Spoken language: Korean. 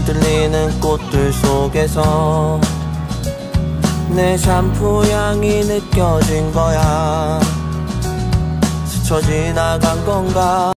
흔들리는 꽃들 속에서 내 샴푸 향이 느껴진 거야. 스쳐 지나간 건가.